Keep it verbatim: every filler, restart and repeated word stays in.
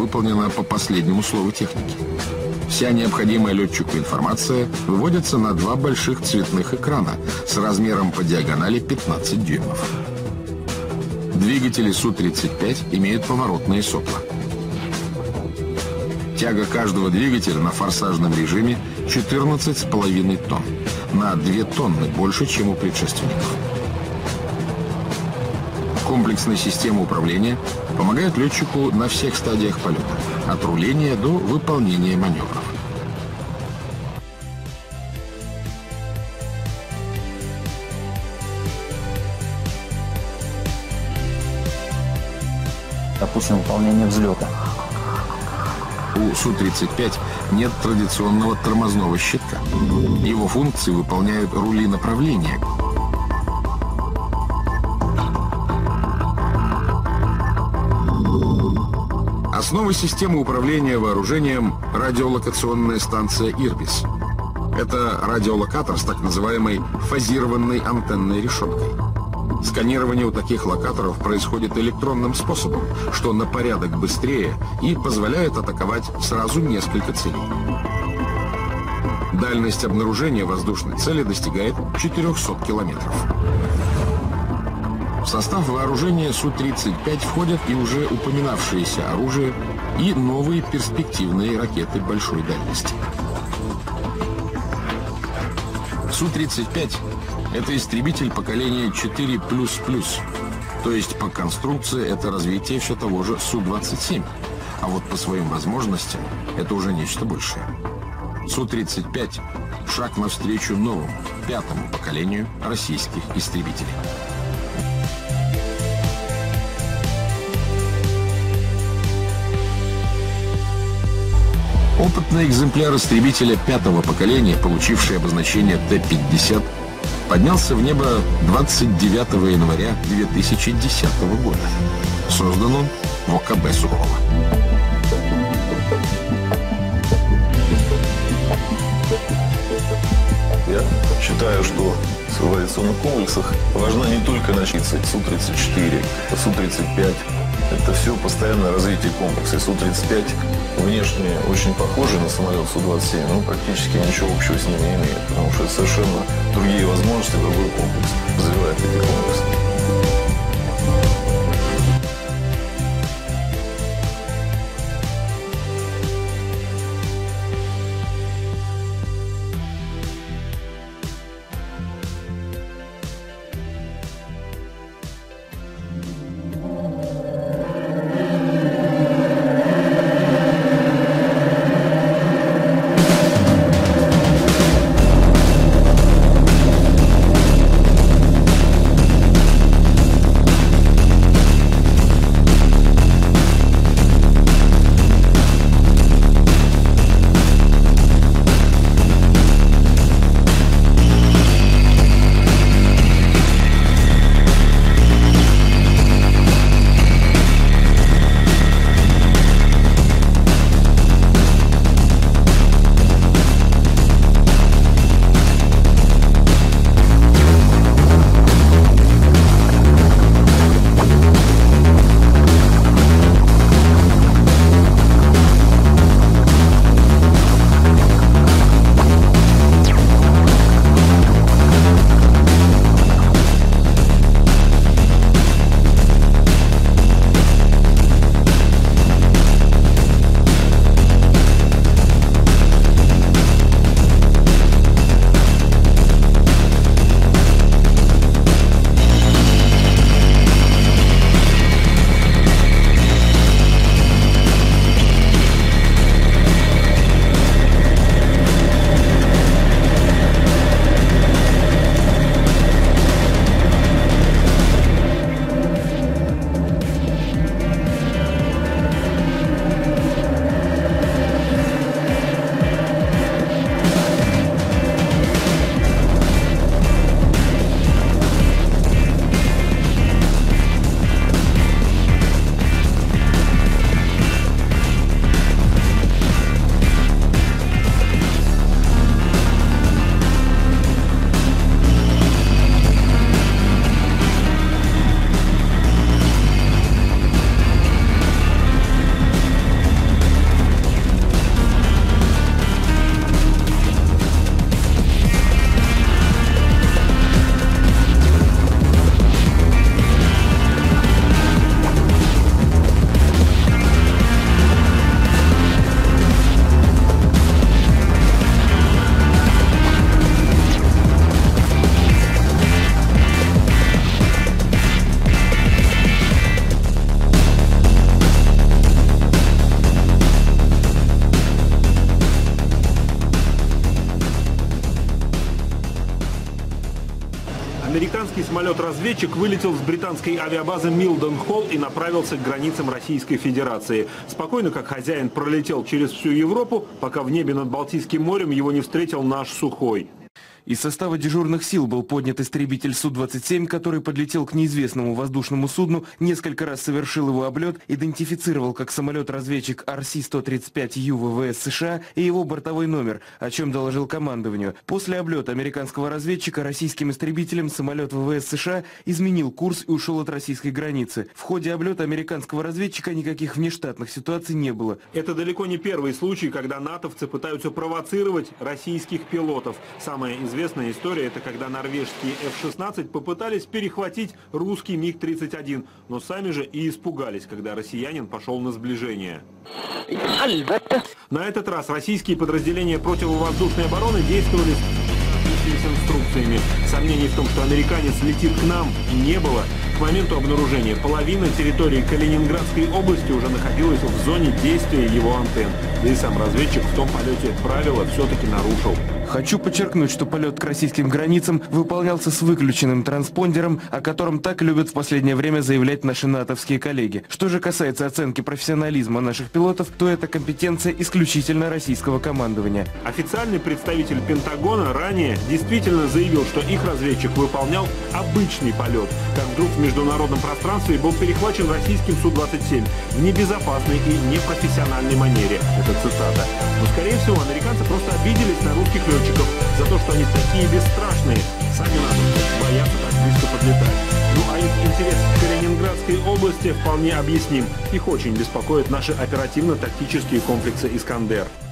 выполнена по последнему слову техники. Вся необходимая летчику информация выводится на два больших цветных экрана с размером по диагонали пятнадцать дюймов. Двигатели Су тридцать пять имеют поворотные сопла. Тяга каждого двигателя на форсажном режиме четырнадцать с половиной тонн, на две тонны больше, чем у предшественников. Комплексная система управления помогает летчику на всех стадиях полета, от руления до выполнения маневров. Допустим, выполнение взлета. У Су тридцать пять нет традиционного тормозного щитка. Его функции выполняют рули направления. Основа системы управления вооружением – радиолокационная станция «Ирбис». Это радиолокатор с так называемой фазированной антенной решеткой. Сканирование у таких локаторов происходит электронным способом, что на порядок быстрее и позволяет атаковать сразу несколько целей. Дальность обнаружения воздушной цели достигает четырёхсот километров. В состав вооружения Су тридцать пять входят и уже упоминавшиеся оружие и новые перспективные ракеты большой дальности. Су тридцать пять – это истребитель поколения четыре плюс плюс, то есть по конструкции это развитие все того же Су двадцать семь, а вот по своим возможностям это уже нечто большее. Су тридцать пять – шаг навстречу новому, пятому поколению российских истребителей. Опытный экземпляр истребителя пятого поколения, получивший обозначение Т пятьдесят, поднялся в небо двадцать девятого января две тысячи десятого года. Создан он в О К Б Сухого. Я считаю, что в авиационных комплексах важна не только начальница Су тридцать четыре, Су тридцать пять. Это все постоянное развитие комплекса. Су тридцать пять внешне очень похожий на самолет Су двадцать семь, но практически ничего общего с ним не имеет, потому что это совершенно другие возможности, другой комплекс развивает эти комплексы. Американский самолет-разведчик вылетел с британской авиабазы Милден-Холл и направился к границам Российской Федерации. Спокойно, как хозяин, пролетел через всю Европу, пока в небе над Балтийским морем его не встретил наш Сухой. Из состава дежурных сил был поднят истребитель Су двадцать семь, который подлетел к неизвестному воздушному судну, несколько раз совершил его облет, идентифицировал как самолет-разведчик Ар Си сто тридцать пять Ю вэ вэ эс США и его бортовой номер, о чем доложил командованию. После облета американского разведчика российским истребителем самолет вэ вэ эс США изменил курс и ушел от российской границы. В ходе облета американского разведчика никаких внештатных ситуаций не было. Это далеко не первый случай, когда натовцы пытаются провоцировать российских пилотов. Самое известное Известная история – это когда норвежские эф шестнадцать попытались перехватить русский миг тридцать один, но сами же и испугались, когда россиянин пошел на сближение. На этот раз российские подразделения противовоздушной обороны действовали с инструкциями. Сомнений в том, что американец летит к нам, не было. К моменту обнаружения половина территории Калининградской области уже находилась в зоне действия его антенн. Да и сам разведчик в том полете правила все-таки нарушил. Хочу подчеркнуть, что полет к российским границам выполнялся с выключенным транспондером, о котором так любят в последнее время заявлять наши натовские коллеги. Что же касается оценки профессионализма наших пилотов, то это компетенция исключительно российского командования. Официальный представитель Пентагона ранее действительно заявил, что их разведчик выполнял обычный полет, как вдруг в международном пространстве был перехвачен российским Су двадцать семь в небезопасной и непрофессиональной манере. Это цитата. Но, скорее всего, американцы просто обиделись на русских летчиков за то, что они такие бесстрашные. Сами натовцы боятся так близко подлетать. Ну а их интерес к Калининградской области вполне объясним. Их очень беспокоят наши оперативно-тактические комплексы «Искандер».